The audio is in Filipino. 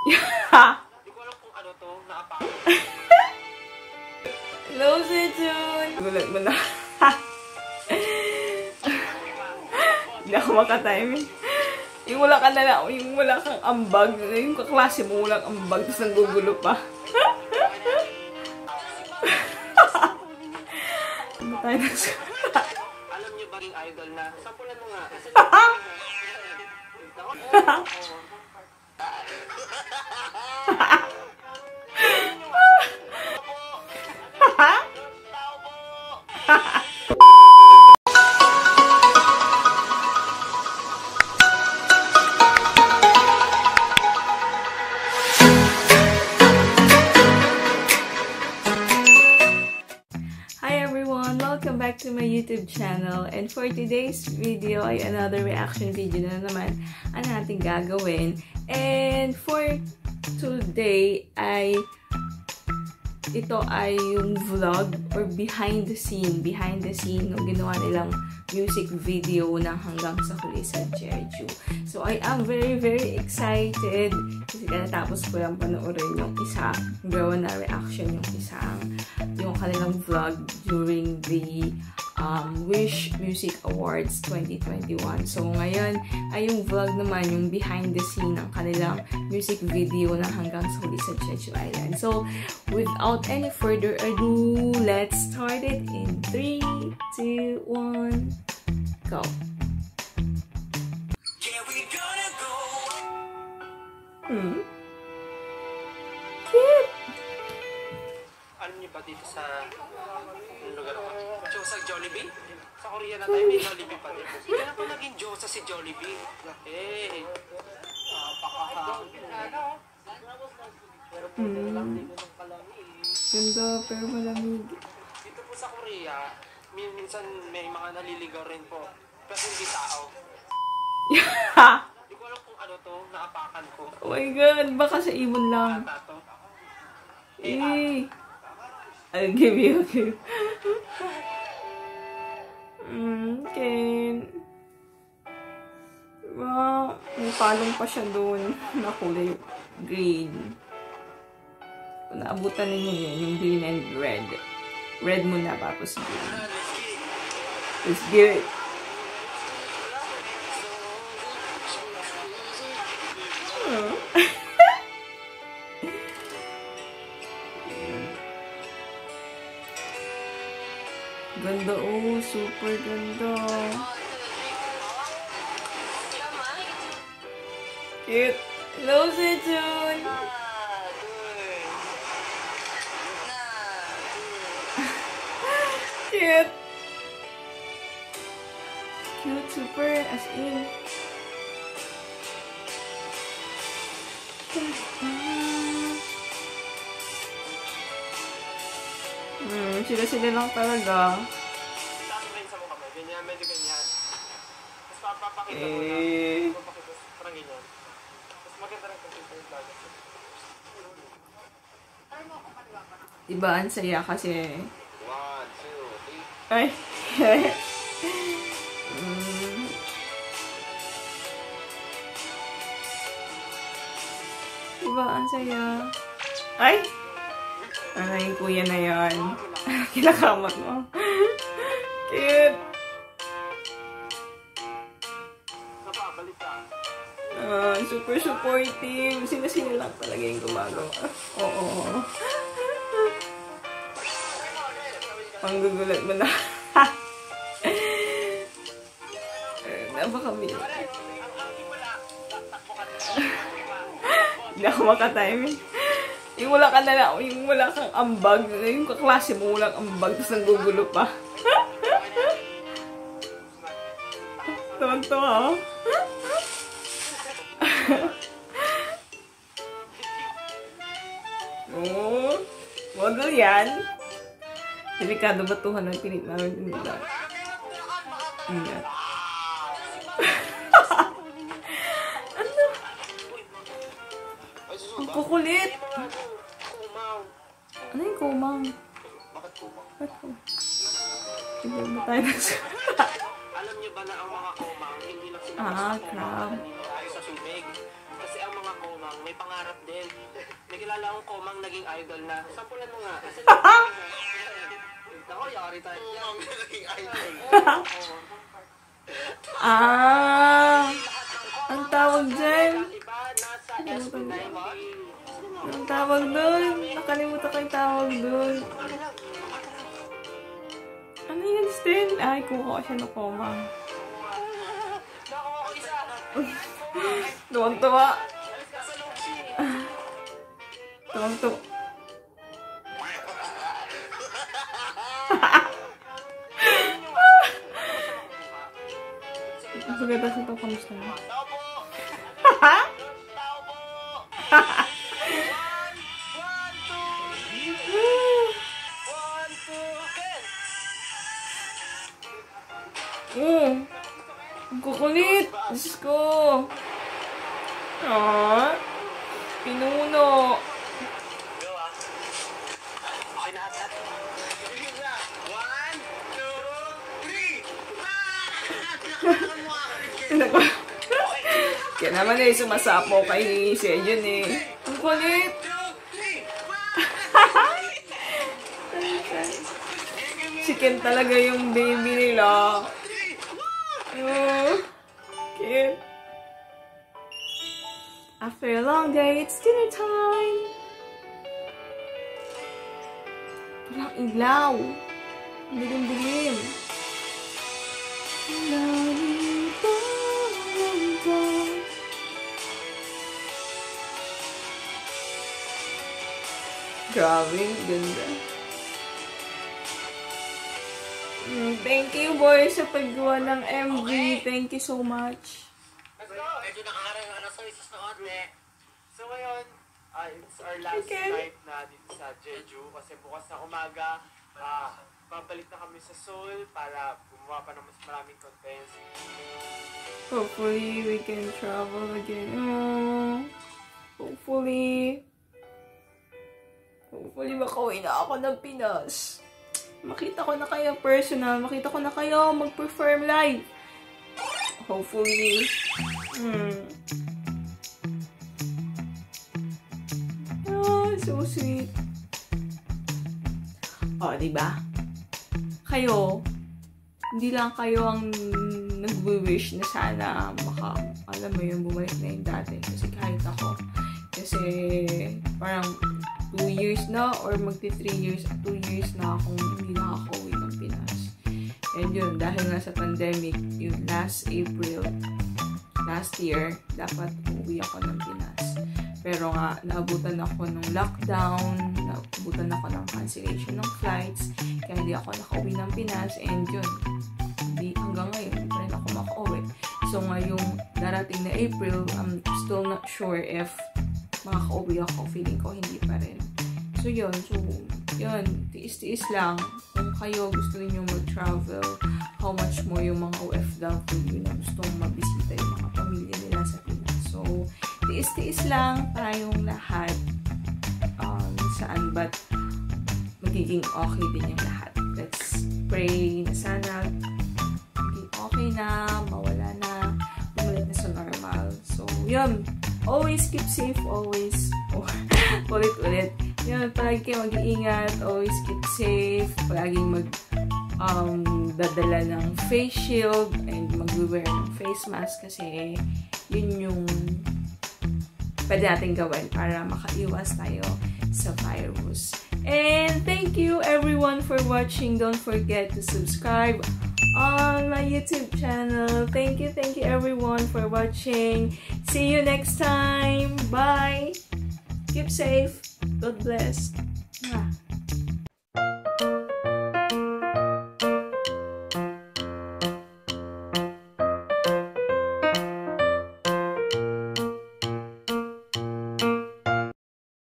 Hindi ko alam kung ano to, nakapako. Hello, Sejun! Gulat mo na. Hindi ako makatiming. Yung wala ka na lang, yung wala kang ambag, yung kaklase mo walang ambag, tapos nanggugulo pa. Ano tayo na sa... Alam niyo ba rin idol na? Sampulan mo nga. Welcome back to my YouTube channel, and for today's video ay another reaction video na naman ang ating gagawin. And for today ay ito ay yung vlog or behind the scene nung ginawa nilang music video na Hanggang sa Huli sa Jeju. So I am very excited kasi natapos ko lang panoorin yung isa, gawa na reaction yung kanilang vlog during the Wish Music Awards 2021. So ngayon ay yung vlog naman, yung behind the scene ng kanilang music video na Hanggang sa Huli sa Jeju Island. So without any further ado, let's start it in 3, 2, 1, go! Cute! Alam niyo ba dito sa lugar ko? Josa Jollibee? Sa Korea na tayo may Jollibee pa din. Kaya pa naging Josa si Jollibee. Eh, Ganda, pero malamig. dito po sa Korea, minsan may mga naliligaw rin po. Pero hindi tao. Hindi ko alam kung ano to, naapakan ko. Oh my God, baka sa ibon lang. Tato. Eh, I'll give you. Okay. Wow, may palong pa siya doon na kulay green. Kung naabutan ninyo yun, yung green and red. Red muna, tapos green. Let's get it. Ganda, oh, super ganda. Cute. Hello, Sejun. Cute. Cute, super, as in. Sila lang talaga. Saan rin sa mukha mo? Ganyan, medyo ganyan. Tapos papapakita mo na. Parang ganyan. Tapos maganda rin kung ito yung bago. Diba, ang saya kasi... 1, 2, 3. Ay! Diba, ang saya. Ay! Ay, kuya na yan. Kinakamat mo. Cute! Super supportive. Sila lang talaga yung gumagawa. Oo. Panggugulat mo na. Napakabili. Hindi ako makatiming. Yung wala ka na lang, yung wala kang ambag, yung kaklase mo walang ambag, tapos nanggugulo pa. Tuwan-tuwa, oh. Oh, model yan. Delikado batuhan ng pinit namin nila. Ingat. Ano? Ang kukulit. Ano yung kumang? Bakit kumang? Bakit kumang? Tignan mo tayo na sa... Alam niyo ba na ang mga kumang, hindi lang sila crab. tayo sa sumig. Kasi ang mga kumang, may may pangarap din. May kilala akong komang naging idol na. Sampulan mo nga. Kasi ako, yari tayo. Komang naging idol. Ang tawag dyan. Iba, nasa SB19. Ang tawag doon. Nakalimutan ko yung tawag doon. Ano yun, Stin? Ay, kuha siya ng koma. Nakuha ko isa. Tuwang-tuwa. Sa loob siya. Tuwang-tuwa. Pagkatapos ito, kamusta na? Tao po! Ha? Tao po! 1, 2, 3! 1, 2, 10! Ang kukulit! Diyos ko! Pinuno! Go ah! Okay na ata. 1, 2, 3! Kaya naman sumasapo kay Sejun Ang kulit! Chicken talaga yung baby nila. Cute. After a long day, it's dinner time. Walang ilaw. Dilim-dilim. Grabe, ganda. Thank you, boy, sa paggawa ng MV. Thank you so much. Let's go! Medyo nakakarang alas oisos na onte. So ngayon, it's our last night na dito sa Jeju. Kasi bukas na umaga, babalik na kami sa Seoul para gumawa pa ng mas maraming contents. Hopefully, we can travel again. Hopefully, makauwi na ako ng Pinas. Makita ko na kayo personal. Makita ko na kayo mag-perform live. Hopefully. So sweet. Diba? Kayo, hindi lang kayo ang nag-wish na sana alam mo yung bumalik na yung dati. Kasi kahit ako. Kasi parang 2 years na or magti 3 years, 2 years na akong hindi nakaka-uwi ng Pinas. And yun, dahil nga sa pandemic, yung last April, last year, dapat uwi ako ng Pinas. Pero nga, naabutan ako ng lockdown, naabutan ako ng cancellation ng flights, kaya hindi ako nakauwi ng Pinas, and yun, hanggang ngayon, hindi pa rin ako makauwi. So ngayong darating na April, I'm still not sure if makakauwi ako, feeling ko hindi pa rin. So yun, tiis-tiis lang. Kung kayo gusto niyo mag-travel, how much more yung mga OFW na gustong mabisita yung mga pamilya nila sa Pinas. So, tiis-tiis lang tayong lahat. Saan ba't magiging okay din yung lahat. Let's pray na sana magiging okay na, mawala na, bumalik na sa normal. So, yun. Always keep safe, always. Ulit-ulit. Yun, palagi kayo mag-iingat. Always keep safe. Palaging dadala ng face shield and mag-wear ng face mask kasi yun yung pwede natin gawin para makaiwas tayo sa virus. And thank you everyone for watching. Don't forget to subscribe on my YouTube channel. Thank you everyone for watching. See you next time. Bye. Keep safe. God bless.